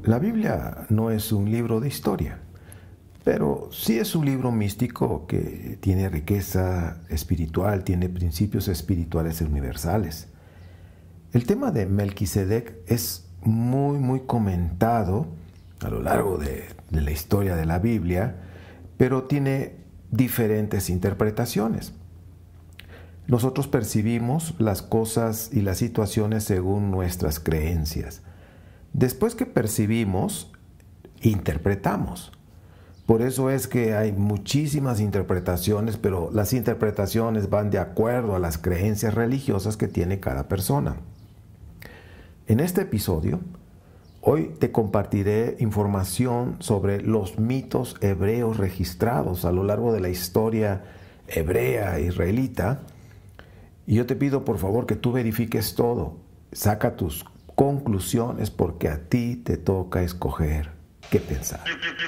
La Biblia no es un libro de historia, pero sí es un libro místico que tiene riqueza espiritual, tiene principios espirituales universales. El tema de Melquisedec es muy comentado a lo largo de la historia de la Biblia, pero tiene diferentes interpretaciones. Nosotros percibimos las cosas y las situaciones según nuestras creencias. Después que percibimos, interpretamos. Por eso es que hay muchísimas interpretaciones, pero las interpretaciones van de acuerdo a las creencias religiosas que tiene cada persona. En este episodio, hoy te compartiré información sobre los mitos hebreos registrados a lo largo de la historia hebrea israelita. Y yo te pido por favor que tú verifiques todo, saca tus conclusiones porque a ti te toca escoger qué pensar.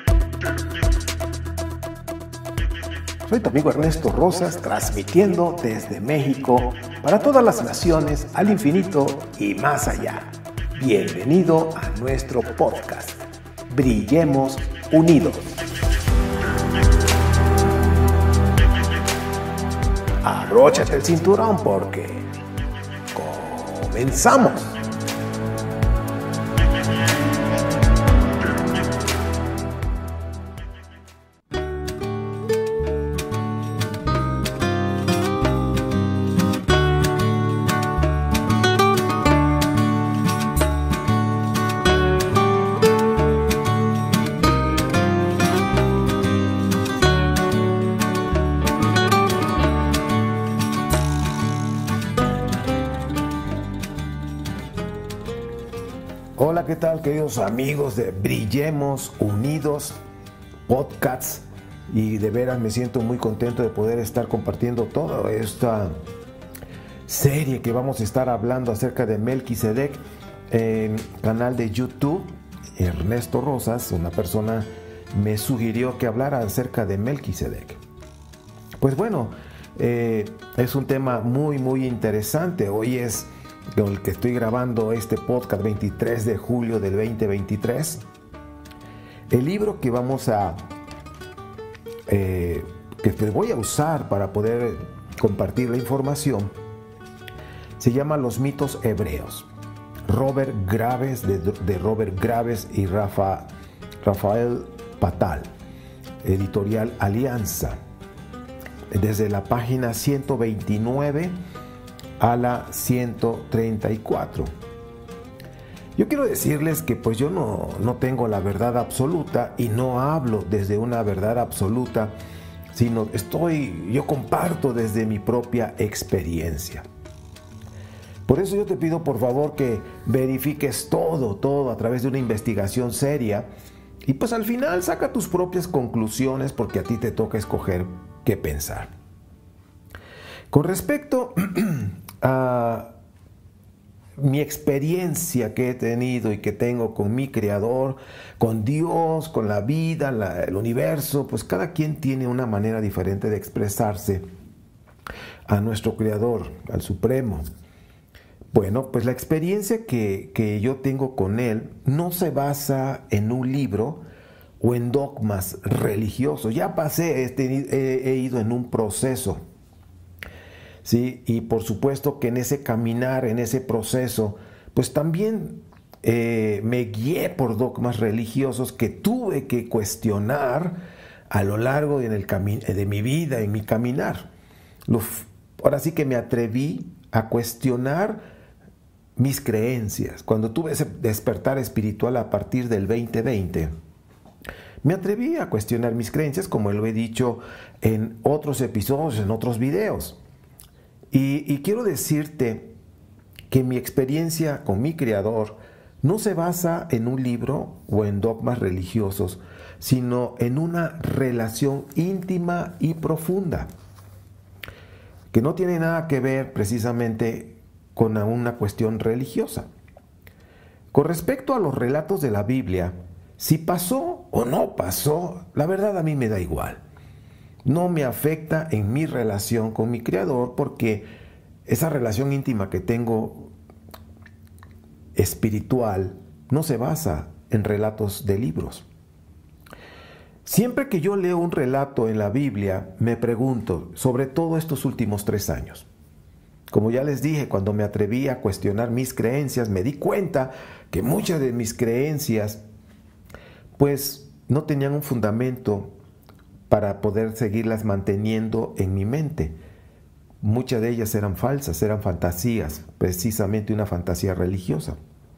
Soy tu amigo Ernesto Rosas, transmitiendo desde México para todas las naciones, al infinito y más allá. Bienvenido a nuestro podcast. Brillemos unidos. Abróchate el cinturón porque comenzamos. Hola, ¿qué tal, queridos amigos de Brillemos Unidos Podcasts? Y de veras me siento muy contento de poder estar compartiendo toda esta serie que vamos a estar hablando acerca de Melquisedec en el canal de YouTube. Ernesto Rosas, una persona, me sugirió que hablara acerca de Melquisedec. Pues bueno, es un tema muy interesante. Hoy es con el que estoy grabando este podcast 23 de julio del 2023. El libro que que voy a usar para poder compartir la información se llama Los mitos hebreos. Robert Graves, de Robert Graves y Rafael Patal, editorial Alianza, desde la página 129 a la 134. Yo quiero decirles que pues yo no tengo la verdad absoluta y no hablo desde una verdad absoluta, sino yo comparto desde mi propia experiencia. Por eso yo te pido por favor que verifiques todo a través de una investigación seria y pues al final saca tus propias conclusiones porque a ti te toca escoger qué pensar. Con respecto a mi experiencia que he tenido y que tengo con mi Creador, con Dios, con la vida, el universo, pues cada quien tiene una manera diferente de expresarse a nuestro Creador, al Supremo. Bueno, pues la experiencia que yo tengo con Él no se basa en un libro o en dogmas religiosos. Ya he ido en un proceso. Sí, y por supuesto que en ese caminar, en ese proceso, pues también me guié por dogmas religiosos que tuve que cuestionar a lo largo de mi vida, en mi caminar. Ahora sí que me atreví a cuestionar mis creencias. Cuando tuve ese despertar espiritual a partir del 2020, me atreví a cuestionar mis creencias, como lo he dicho en otros episodios, en otros videos. Y quiero decirte que mi experiencia con mi Creador no se basa en un libro o en dogmas religiosos, sino en una relación íntima y profunda, que no tiene nada que ver precisamente con una cuestión religiosa. Con respecto a los relatos de la Biblia, si pasó o no pasó, la verdad a mí me da igual. No me afecta en mi relación con mi Creador porque esa relación íntima que tengo espiritual no se basa en relatos de libros. Siempre que yo leo un relato en la Biblia, me pregunto, sobre todo estos últimos 3 años. Como ya les dije, cuando me atreví a cuestionar mis creencias, me di cuenta que muchas de mis creencias, pues, no tenían un fundamento para poder seguirlas manteniendo en mi mente. Muchas de ellas eran falsas, eran fantasías, precisamente una fantasía religiosa.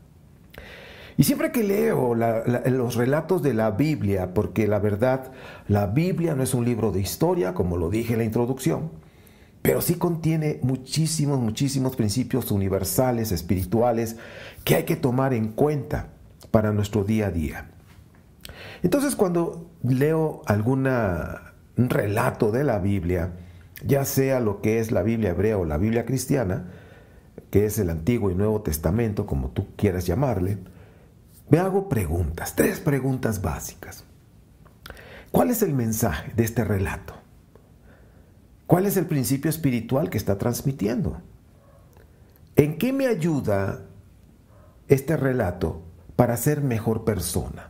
Y siempre que leo los relatos de la Biblia, porque la verdad, la Biblia no es un libro de historia, como lo dije en la introducción, pero sí contiene muchísimos principios universales, espirituales, que hay que tomar en cuenta para nuestro día a día. Entonces, cuando leo un relato de la Biblia, ya sea lo que es la Biblia hebrea o la Biblia cristiana, que es el Antiguo y Nuevo Testamento, como tú quieras llamarle, me hago preguntas, 3 preguntas básicas. ¿Cuál es el mensaje de este relato? ¿Cuál es el principio espiritual que está transmitiendo? ¿En qué me ayuda este relato para ser mejor persona?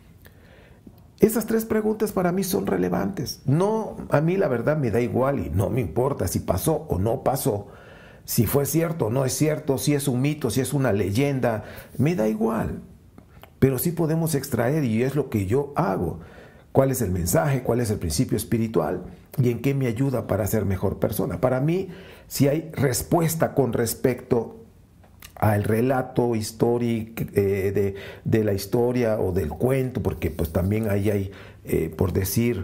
Esas 3 preguntas para mí son relevantes. No, a mí la verdad me da igual y no me importa si pasó o no pasó, si fue cierto o no es cierto, si es un mito, si es una leyenda, me da igual. Pero sí podemos extraer, y es lo que yo hago, cuál es el mensaje, cuál es el principio espiritual y en qué me ayuda para ser mejor persona. Para mí, si hay respuesta con respecto al relato histórico de la historia o del cuento, porque pues también ahí hay, por decir,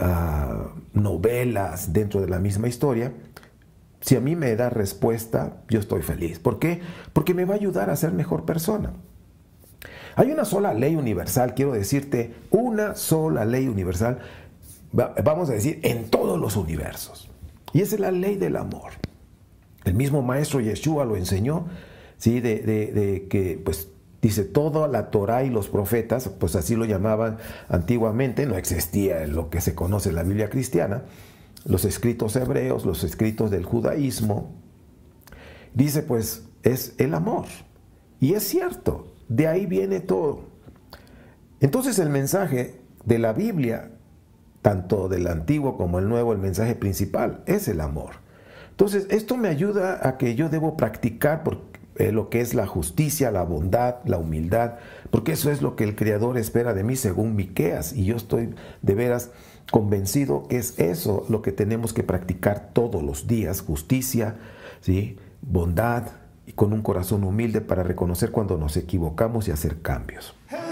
novelas dentro de la misma historia. Si a mí me da respuesta, yo estoy feliz. ¿Por qué? Porque me va a ayudar a ser mejor persona. Hay una sola ley universal, quiero decirte, una sola ley universal, vamos a decir, en todos los universos. Y esa es la ley del amor. El mismo maestro Yeshua lo enseñó, ¿sí? de que, pues, dice, toda la Torá y los profetas, pues así lo llamaban antiguamente, no existía lo que se conoce en la Biblia cristiana, los escritos hebreos, los escritos del judaísmo, dice, pues, es el amor. Y es cierto. De ahí viene todo. Entonces el mensaje de la Biblia, tanto del Antiguo como el Nuevo, el mensaje principal es el amor. Entonces esto me ayuda a que yo debo practicar lo que es la justicia, la bondad, la humildad, porque eso es lo que el Creador espera de mí según Miqueas, y yo estoy de veras convencido que es eso lo que tenemos que practicar todos los días: justicia, ¿sí? Bondad, y con un corazón humilde para reconocer cuando nos equivocamos y hacer cambios.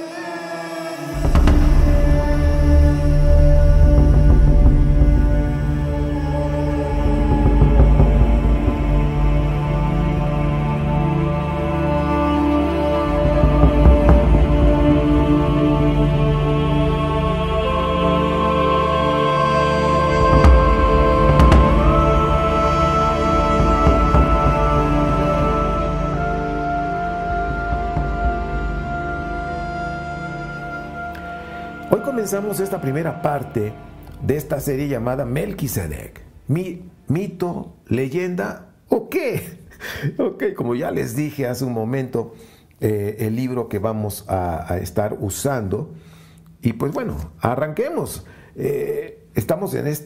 Hoy comenzamos esta primera parte de esta serie llamada Melquisedec. ¿Mito? ¿Leyenda? ¿O qué? Ok, como ya les dije hace un momento, el libro que vamos a estar usando. Y pues bueno, arranquemos. Estamos en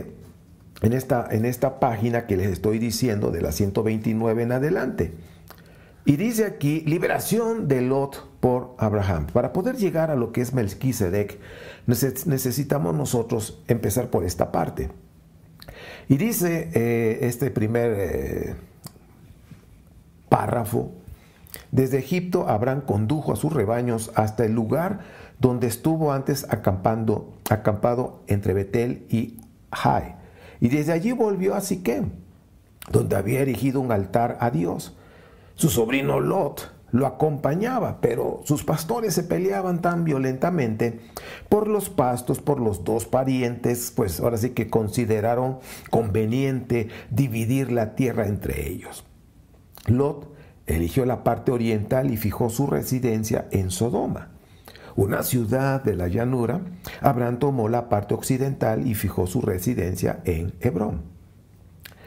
esta página que les estoy diciendo, de la 129 en adelante. Y dice aquí, liberación de Lot por Abraham. Para poder llegar a lo que es Melquisedec, necesitamos nosotros empezar por esta parte. Y dice este primer párrafo: desde Egipto Abraham condujo a sus rebaños hasta el lugar donde estuvo antes acampado entre Betel y Jai. Y desde allí volvió a Siquem, donde había erigido un altar a Dios. Su sobrino Lot lo acompañaba, pero sus pastores se peleaban tan violentamente por los pastos, por los 2 parientes, pues ahora sí que consideraron conveniente dividir la tierra entre ellos. Lot eligió la parte oriental y fijó su residencia en Sodoma, una ciudad de la llanura. Abraham tomó la parte occidental y fijó su residencia en Hebrón.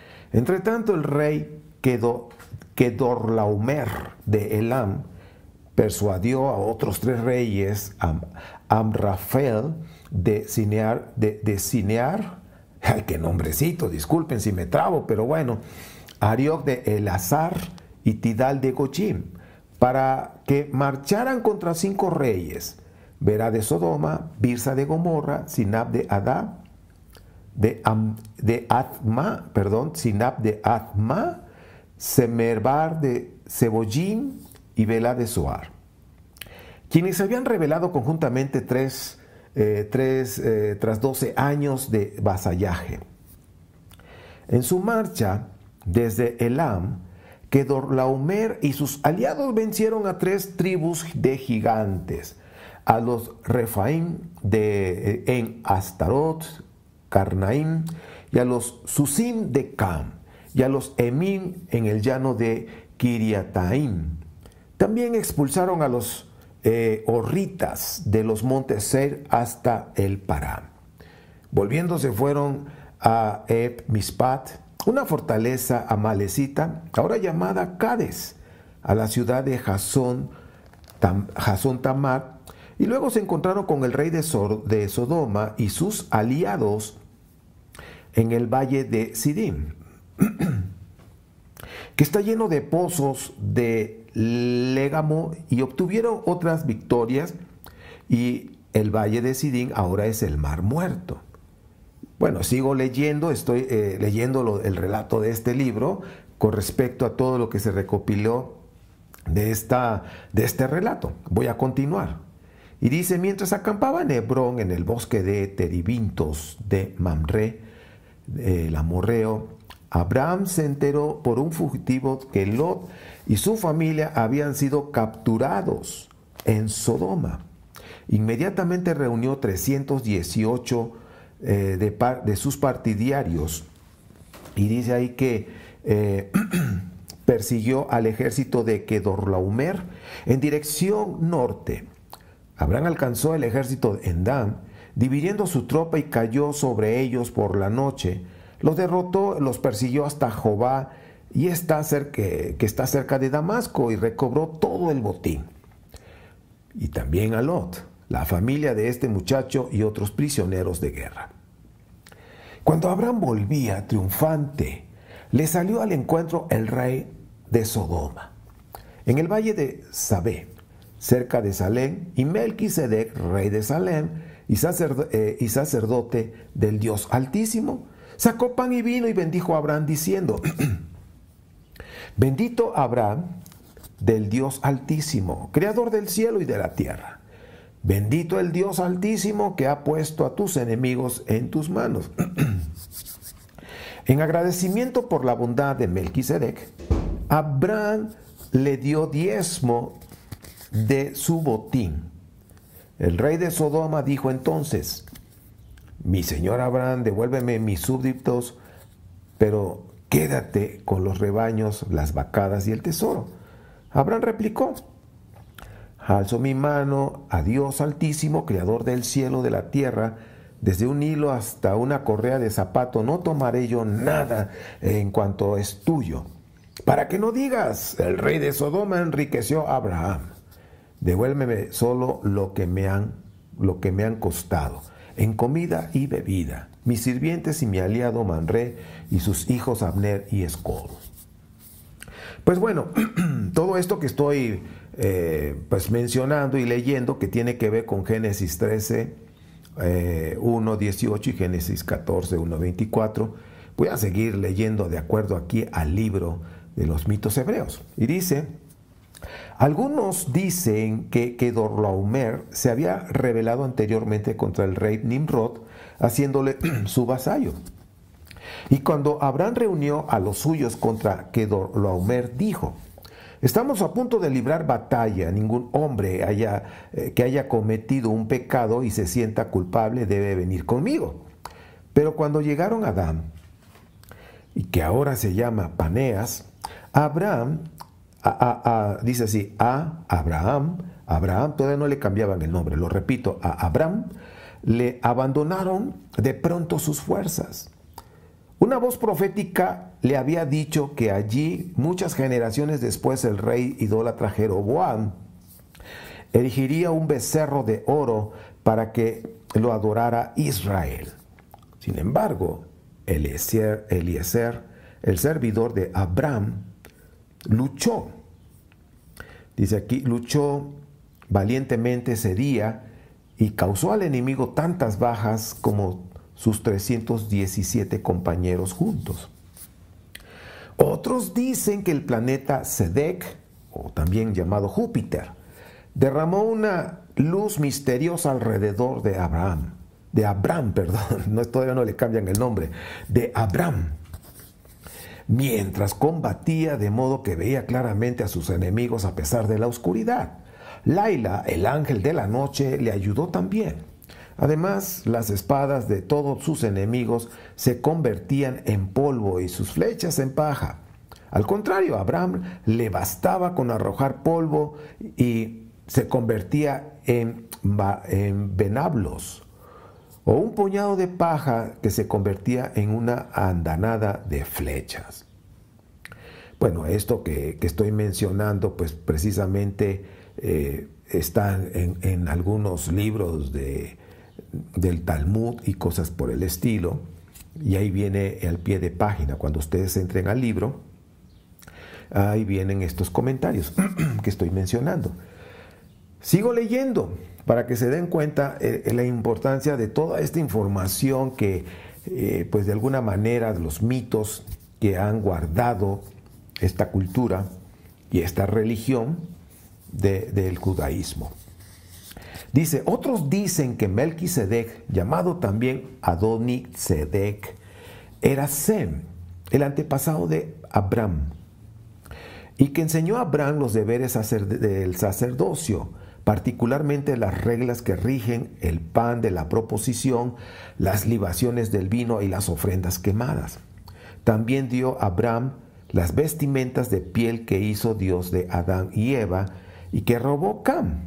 Entre tanto, el rey Kedorlaomer de Elam persuadió a otros 3 reyes, Amrafel de Sinear, ay, qué nombrecito, disculpen si me trabo, pero bueno, Arioc de Elazar y Tidal de Gochim, para que marcharan contra 5 reyes, Berá de Sodoma, Birsa de Gomorra, Sinab de Adá, Sinab de Adma, Semerbar de Seboyim y Belá de Soar, quienes se habían rebelado conjuntamente tras 12 años de vasallaje. En su marcha desde Elam, Kedorlaomer y sus aliados vencieron a 3 tribus de gigantes, a los Refaim en Astarot, Carnaim, y a los Susim de Cam, y a los Emim en el llano de Kiriataim. También expulsaron a los horritas de los montes Seir hasta el Param. Volviéndose fueron a Mispat, una fortaleza amalecita, ahora llamada Cades, a la ciudad de Jasón Tamar, y luego se encontraron con el rey de Sodoma y sus aliados en el valle de Sidim, que está lleno de pozos de légamo, y obtuvieron otras victorias, y el valle de Sidim ahora es el Mar Muerto. Bueno, sigo leyendo, estoy leyendo el relato de este libro con respecto a todo lo que se recopiló de este relato. Voy a continuar. Y dice: mientras acampaba en Hebrón, en el bosque de Terebintos de Mamre, el amorreo, Abraham se enteró por un fugitivo que Lot y su familia habían sido capturados en Sodoma. Inmediatamente reunió 318 de sus partidarios, y dice ahí que persiguió al ejército de Kedorlaomer en dirección norte. Abraham alcanzó el ejército en Dan, dividiendo su tropa, y cayó sobre ellos por la noche. Los derrotó, los persiguió hasta Jobá, que está cerca de Damasco, y recobró todo el botín. Y también a Lot, la familia de este muchacho y otros prisioneros de guerra. Cuando Abraham volvía triunfante, le salió al encuentro el rey de Sodoma, en el valle de Sabé, cerca de Salem, y Melquisedec, rey de Salem y sacerdote del Dios Altísimo, sacó pan y vino y bendijo a Abraham diciendo: bendito Abraham del Dios Altísimo, creador del cielo y de la tierra. Bendito el Dios Altísimo que ha puesto a tus enemigos en tus manos. En agradecimiento por la bondad de Melquisedec, Abraham le dio diezmo de su botín. El rey de Sodoma dijo entonces: mi señor Abraham, devuélveme mis súbditos, pero quédate con los rebaños, las vacadas y el tesoro. Abraham replicó: alzo mi mano a Dios Altísimo, creador del cielo y de la tierra, desde un hilo hasta una correa de zapato no tomaré yo nada en cuanto es tuyo, para que no digas: el rey de Sodoma enriqueció a Abraham. Devuélveme solo lo que me han costado, en comida y bebida, mis sirvientes y mi aliado Manré y sus hijos Abner y Escol. Pues bueno, todo esto que estoy mencionando y leyendo, que tiene que ver con Génesis 13, 1:18 y Génesis 14, 1:24, voy a seguir leyendo de acuerdo aquí al libro de los mitos hebreos. Y dice: algunos dicen que Kedorlaomer se había rebelado anteriormente contra el rey Nimrod, haciéndole su vasallo. Y cuando Abraham reunió a los suyos contra Kedorlaomer, dijo: estamos a punto de librar batalla. Ningún hombre que haya cometido un pecado y se sienta culpable debe venir conmigo. Pero cuando llegaron a Dan, y que ahora se llama Paneas, Abraham, dice así, Abraham, todavía no le cambiaban el nombre, lo repito, a Abraham, le abandonaron de pronto sus fuerzas. Una voz profética le había dicho que allí, muchas generaciones después, el rey idólatra Jeroboam erigiría un becerro de oro para que lo adorara Israel. Sin embargo, Eliezer, el servidor de Abraham, luchó. Dice aquí, luchó valientemente ese día y causó al enemigo tantas bajas como sus 317 compañeros juntos. Otros dicen que el planeta Sedek, o también llamado Júpiter, derramó una luz misteriosa alrededor de Abraham. Todavía no le cambian el nombre, de Abraham, mientras combatía, de modo que veía claramente a sus enemigos a pesar de la oscuridad. Laila, el ángel de la noche, le ayudó también. Además, las espadas de todos sus enemigos se convertían en polvo y sus flechas en paja. Al contrario, a Abraham le bastaba con arrojar polvo y se convertía en venablos, o un puñado de paja que se convertía en una andanada de flechas. Bueno, esto que estoy mencionando, pues precisamente está en algunos libros del Talmud y cosas por el estilo, y ahí viene al pie de página. Cuando ustedes entren al libro, ahí vienen estos comentarios que estoy mencionando. Sigo leyendo para que se den cuenta la importancia de toda esta información que, pues de alguna manera, los mitos que han guardado esta cultura y esta religión del judaísmo. Dice, otros dicen que Melquisedec, llamado también Adonisedec, era Sem, el antepasado de Abraham, y que enseñó a Abraham los deberes del sacerdocio, particularmente las reglas que rigen el pan de la proposición, las libaciones del vino y las ofrendas quemadas. También dio a Abraham las vestimentas de piel que hizo Dios de Adán y Eva y que robó Cam,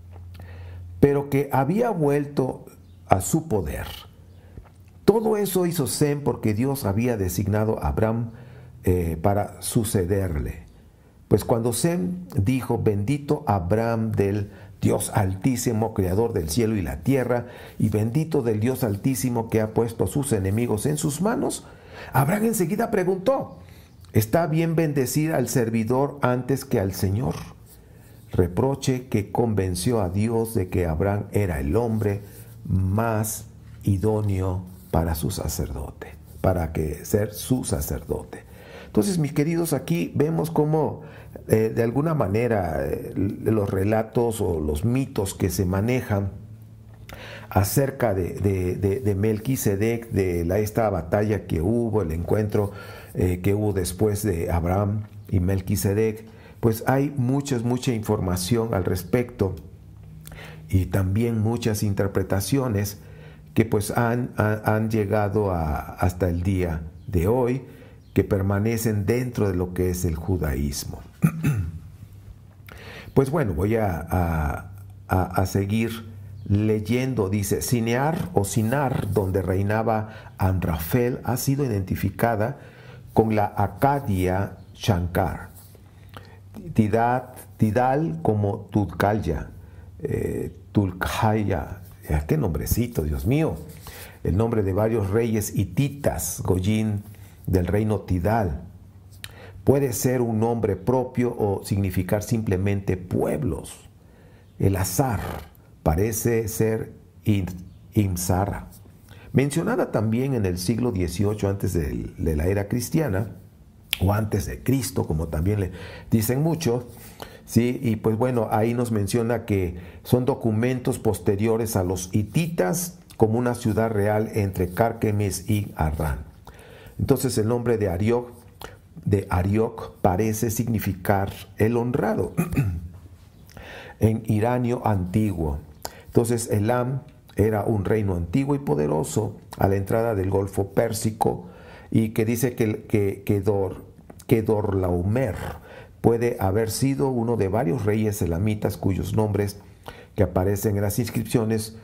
pero que había vuelto a su poder. Todo eso hizo Sem porque Dios había designado a Abraham para sucederle. Pues cuando Sem dijo, bendito Abraham del Dios Altísimo, creador del cielo y la tierra, y bendito del Dios Altísimo que ha puesto a sus enemigos en sus manos, Abraham enseguida preguntó, ¿está bien bendecir al servidor antes que al Señor? Reproche que convenció a Dios de que Abraham era el hombre más idóneo para su sacerdote, ser su sacerdote. Entonces, mis queridos, aquí vemos cómo de alguna manera los relatos o los mitos que se manejan acerca de Melquisedec, de esta batalla que hubo, el encuentro que hubo después de Abraham y Melquisedec, pues hay mucha información al respecto y también muchas interpretaciones que pues han llegado hasta el día de hoy, que permanecen dentro de lo que es el judaísmo. Pues bueno, voy a seguir leyendo. Dice, Sinear o Sinar, donde reinaba Amrafel, ha sido identificada con la Acadia Shankar. Tidal como Tudkaya, Tulkaya, qué nombrecito, Dios mío, el nombre de varios reyes hititas, Goyín, del reino Tidal. Puede ser un nombre propio o significar simplemente pueblos. El Azar parece ser Imsara, mencionada también en el siglo XVIII antes de la era cristiana, o antes de Cristo, como también le dicen muchos, ¿sí? Y pues bueno, ahí nos menciona que son documentos posteriores a los hititas como una ciudad real entre Carquemis y Harrán. Entonces el nombre de Arioc parece significar el honrado en iranio antiguo. Entonces Elam era un reino antiguo y poderoso a la entrada del Golfo Pérsico, y que dice que Kedorlaomer puede haber sido uno de varios reyes elamitas cuyos nombres que aparecen en las inscripciones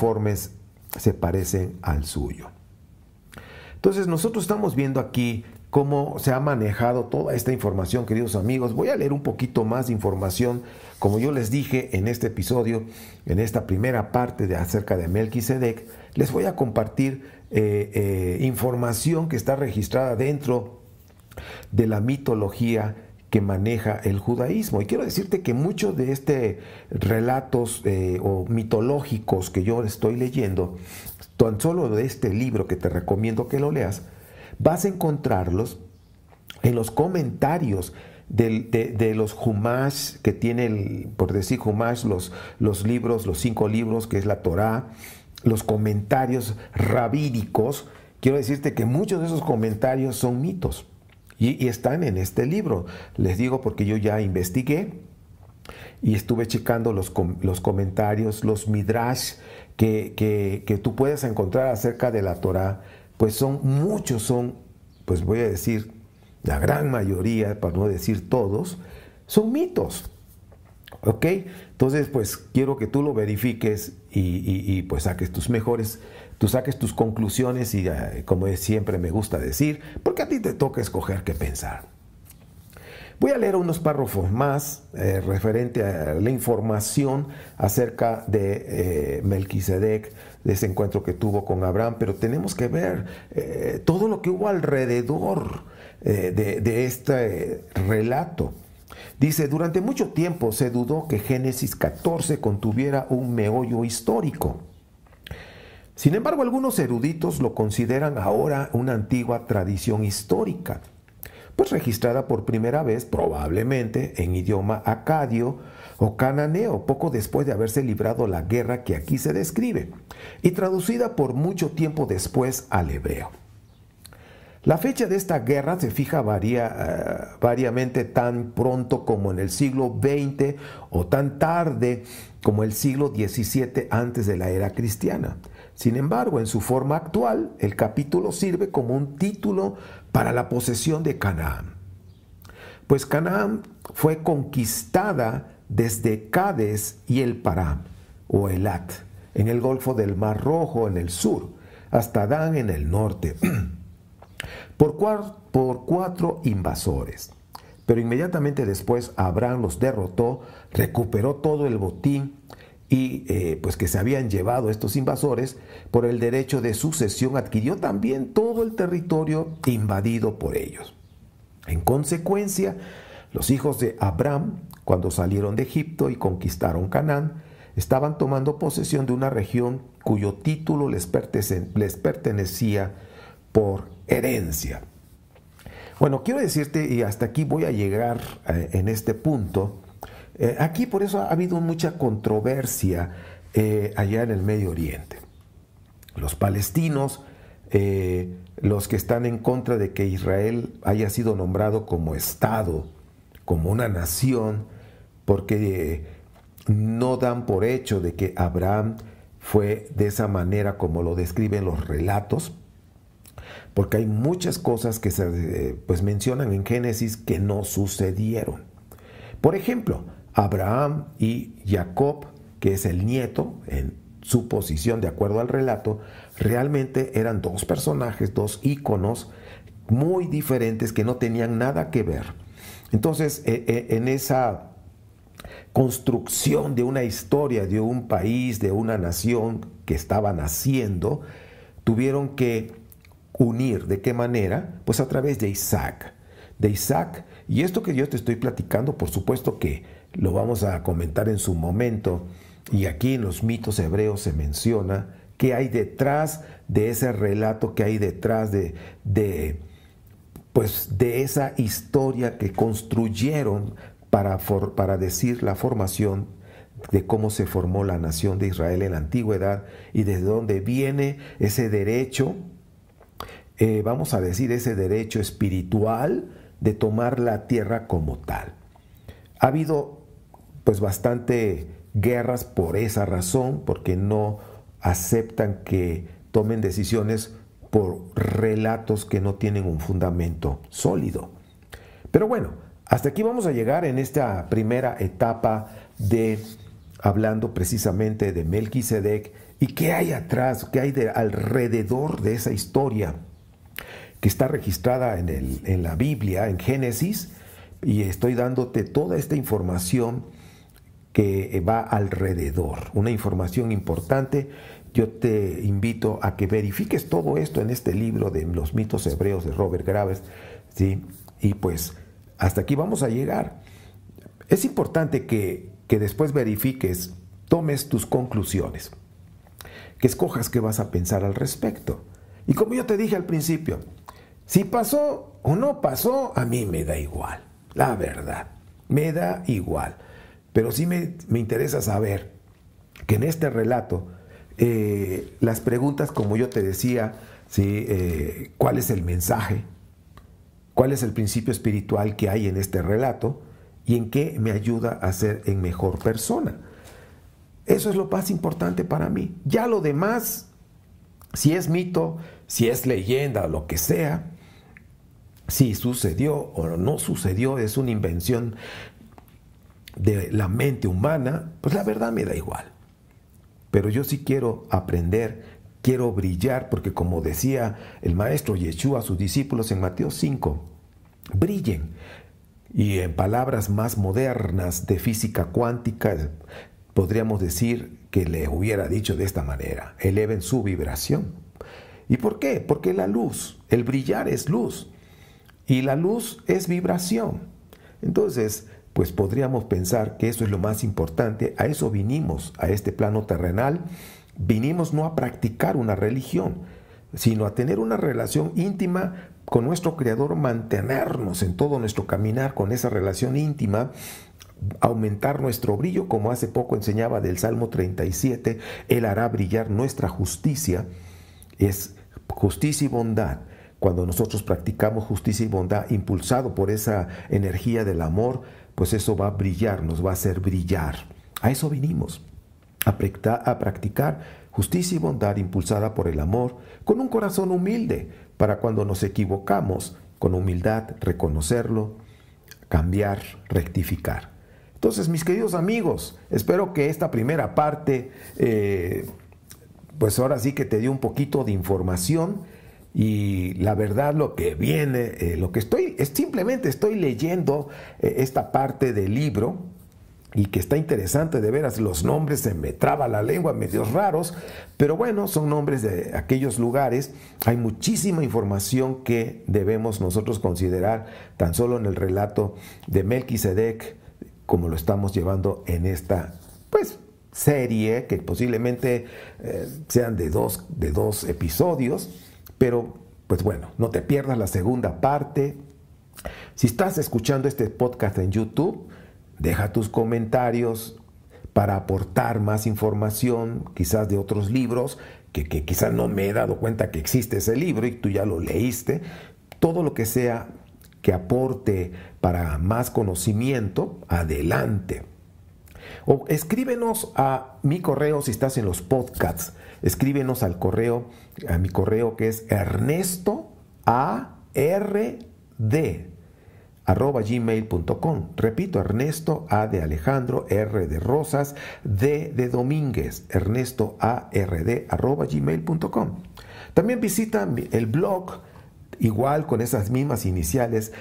cuneiformes se parecen al suyo. Entonces nosotros estamos viendo aquí cómo se ha manejado toda esta información, queridos amigos. Voy a leer un poquito más de información, como yo les dije en este episodio, en esta primera parte de acerca de Melquisedec. Les voy a compartir información que está registrada dentro de la mitología que maneja el judaísmo. Y quiero decirte que muchos de estos relatos o mitológicos que yo estoy leyendo, tan solo de este libro que te recomiendo que lo leas, vas a encontrarlos en los comentarios de los Humash, que tiene, por decir Humash, los libros, los 5 libros que es la Torá, los comentarios rabínicos. Quiero decirte que muchos de esos comentarios son mitos y están en este libro. Les digo porque yo ya investigué y estuve checando los comentarios, los midrash que tú puedes encontrar acerca de la Torá. Pues son muchos, pues voy a decir, la gran mayoría, para no decir todos, son mitos. ¿Ok? Entonces, pues quiero que tú lo verifiques y pues saques tus conclusiones y como siempre me gusta decir, porque a ti te toca escoger qué pensar. Voy a leer unos párrafos más referente a la información acerca de Melquisedec, de ese encuentro que tuvo con Abraham, pero tenemos que ver todo lo que hubo alrededor de este relato. Dice, durante mucho tiempo se dudó que Génesis 14 contuviera un meollo histórico. Sin embargo, algunos eruditos lo consideran ahora una antigua tradición histórica, pues registrada por primera vez probablemente en idioma acadio o cananeo, poco después de haberse librado la guerra que aquí se describe, y traducida por mucho tiempo después al hebreo. La fecha de esta guerra se fija variamente tan pronto como en el siglo XX o tan tarde como el siglo XVII antes de la era cristiana. Sin embargo, en su forma actual, el capítulo sirve como un título para la posesión de Canaán. Pues Canaán fue conquistada desde Cades y el Param, o Elat, en el Golfo del Mar Rojo en el sur, hasta Dan en el norte, por 4 invasores. Pero inmediatamente después Abraham los derrotó, recuperó todo el botín y pues que se habían llevado estos invasores. Por el derecho de sucesión adquirió también todo el territorio invadido por ellos. En consecuencia, los hijos de Abraham, cuando salieron de Egipto y conquistaron Canaán, estaban tomando posesión de una región cuyo título les pertenecía por herencia. Bueno, quiero decirte, y hasta aquí voy a llegar en este punto, aquí por eso ha habido mucha controversia allá en el Medio Oriente. Los palestinos, los que están en contra de que Israel haya sido nombrado como Estado, como una nación, porque no dan por hecho de que Abraham fue de esa manera como lo describen los relatos, porque hay muchas cosas que se mencionan en Génesis que no sucedieron. Por ejemplo, Abraham y Jacob, que es el nieto, en su posición de acuerdo al relato, realmente eran 2 personajes, 2 íconos muy diferentes que no tenían nada que ver. Entonces, en esa construcción de una historia, de un país, de una nación que estaba naciendo, tuvieron que unir. ¿De qué manera? Pues a través de Isaac. Y esto que yo te estoy platicando, por supuesto que lo vamos a comentar en su momento, y aquí en los mitos hebreos se menciona qué hay detrás de ese relato, qué hay detrás de esa historia que construyeron para decir la formación de cómo se formó la nación de Israel en la antigüedad y desde dónde viene ese derecho, vamos a decir ese derecho espiritual de tomar la tierra como tal. Ha habido pues bastante guerras por esa razón, porque no aceptan que tomen decisiones por relatos que no tienen un fundamento sólido. Pero bueno, hasta aquí vamos a llegar en esta primera etapa de hablando precisamente de Melquisedec y qué hay atrás, qué hay alrededor de esa historia que está registrada en la Biblia, en Génesis, y estoy dándote toda esta información que va alrededor, una información importante. Yo te invito a que verifiques todo esto en este libro de los mitos hebreos de Robert Graves, ¿sí? Y pues hasta aquí vamos a llegar. Es importante que después verifiques, tomes tus conclusiones, que escojas qué vas a pensar al respecto. Y como yo te dije al principio, si pasó o no pasó, a mí me da igual, la verdad, me da igual. Pero sí me interesa saber que en este relato, las preguntas, como yo te decía, ¿sí? ¿Cuál es el mensaje? ¿Cuál es el principio espiritual que hay en este relato? ¿Y en qué me ayuda a ser en mejor persona? Eso es lo más importante para mí. Ya lo demás, si es mito, si es leyenda o lo que sea, si sucedió o no sucedió, es una invención de la mente humana, pues la verdad me da igual. Pero yo sí quiero aprender, quiero brillar, porque como decía el maestro Yeshua a sus discípulos en Mateo 5, brillen. Y en palabras más modernas de física cuántica, podríamos decir que le hubiera dicho de esta manera: eleven su vibración. ¿Y por qué? Porque la luz, el brillar es luz, y la luz es vibración. Entonces, pues podríamos pensar que eso es lo más importante. A eso vinimos, a este plano terrenal. Vinimos no a practicar una religión, sino a tener una relación íntima con nuestro Creador, mantenernos en todo nuestro caminar con esa relación íntima, aumentar nuestro brillo, como hace poco enseñaba del Salmo 37, Él hará brillar nuestra justicia. Es justicia y bondad. Cuando nosotros practicamos justicia y bondad, impulsado por esa energía del amor, pues eso va a brillar, nos va a hacer brillar. A eso vinimos, a practicar justicia y bondad impulsada por el amor, con un corazón humilde, para cuando nos equivocamos, con humildad, reconocerlo, cambiar, rectificar. Entonces, mis queridos amigos, espero que esta primera parte, pues ahora sí que te dio un poquito de información. Y la verdad, lo que viene, lo que simplemente estoy leyendo esta parte del libro, y que está interesante de veras. Los nombres, se me traba la lengua, medios raros, pero bueno, son nombres de aquellos lugares. Hay muchísima información que debemos nosotros considerar tan solo en el relato de Melquisedec, como lo estamos llevando en esta, pues, serie, que posiblemente sean de dos episodios. Pero, pues bueno, no te pierdas la segunda parte. Si estás escuchando este podcast en YouTube, deja tus comentarios para aportar más información, quizás de otros libros, que quizás no me he dado cuenta que existe ese libro y tú ya lo leíste. Todo lo que sea que aporte para más conocimiento, adelante. O escríbenos a mi correo si estás en los podcasts. Escríbenos al correo, a mi correo, que es ernestoard@gmail.com. Repito, Ernesto, A de Alejandro, R de Rosas, D de Domínguez, ernestoard@gmail.com. También visita el blog, igual con esas mismas iniciales,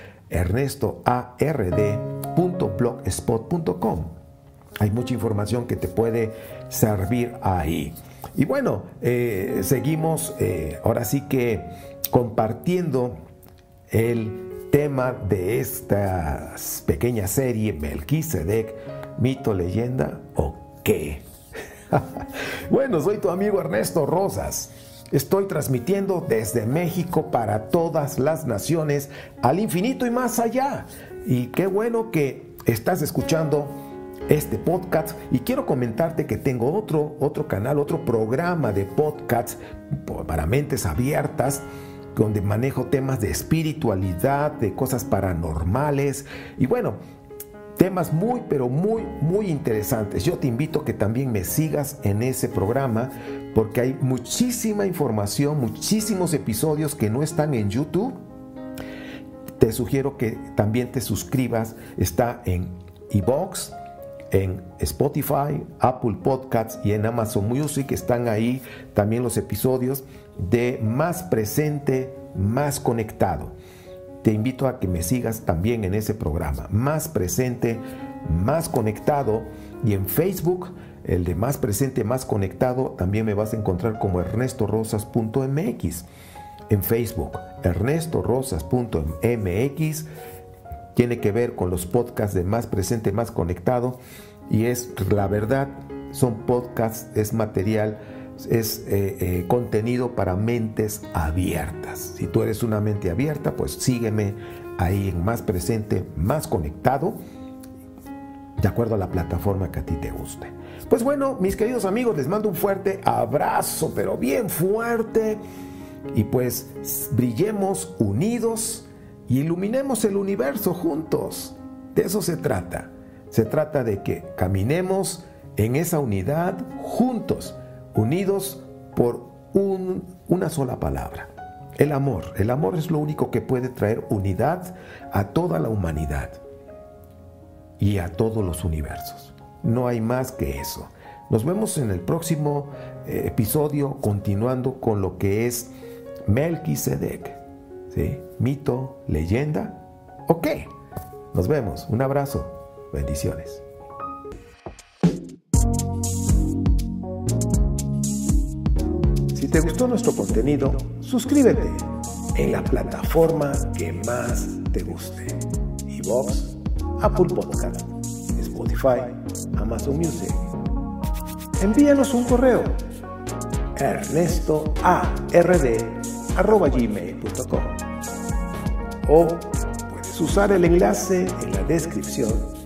ernestoard.blogspot.com. Hay mucha información que te puede servir ahí. Y bueno, seguimos ahora sí que compartiendo el tema de esta pequeña serie, Melquisedec, mito, leyenda o qué. Bueno, soy tu amigo Ernesto Rosas. Estoy transmitiendo desde México para todas las naciones, al infinito y más allá. Y qué bueno que estás escuchando este podcast, y quiero comentarte que tengo otro canal, otro programa de podcast para mentes abiertas, donde manejo temas de espiritualidad, de cosas paranormales y bueno, temas muy, pero muy, muy interesantes. Yo te invito a que también me sigas en ese programa, porque hay muchísima información, muchísimos episodios que no están en YouTube. Te sugiero que también te suscribas. Está en iVoox, en Spotify, Apple Podcasts y en Amazon Music. Están ahí también los episodios de Más Presente Más Conectado. Te invito a que me sigas también en ese programa, Más Presente, Más Conectado. Y en Facebook, el de Más Presente, Más Conectado, también me vas a encontrar como ernestorosas.mx. En Facebook, ernestorosas.mx. Tiene que ver con los podcasts de Más Presente, Más Conectado. Y es, la verdad, son podcasts, es material, es contenido para mentes abiertas. Si tú eres una mente abierta, pues sígueme ahí en Más Presente, Más Conectado, de acuerdo a la plataforma que a ti te guste. Pues bueno, mis queridos amigos, les mando un fuerte abrazo, pero bien fuerte. Y pues brillemos unidos y iluminemos el universo juntos. De eso se trata. Se trata de que caminemos en esa unidad juntos, unidos por una sola palabra. El amor. El amor es lo único que puede traer unidad a toda la humanidad y a todos los universos. No hay más que eso. Nos vemos en el próximo episodio, continuando con lo que es Melquisedec. ¿Sí? Mito, leyenda. Ok, nos vemos. Un abrazo. Bendiciones. Si te gustó nuestro contenido, suscríbete en la plataforma que más te guste. iVoox, Apple Podcast, Spotify, Amazon Music. Envíanos un correo: ernestoard@gmail.com, o puedes usar el enlace en la descripción